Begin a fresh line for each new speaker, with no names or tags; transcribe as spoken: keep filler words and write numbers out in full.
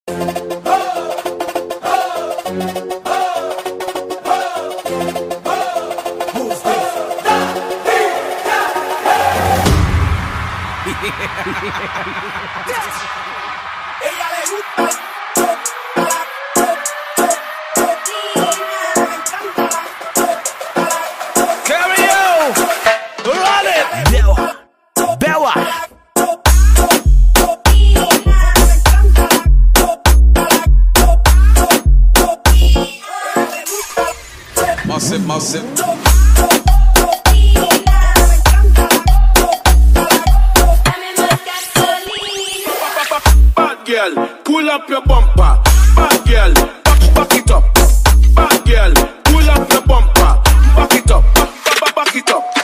Ella le gusta.
Massive, massive.
Bad girl, pull up your bumper. Bad girl, back, back it up. Bad girl, pull up your bumper. Back it up, back, back, back it up.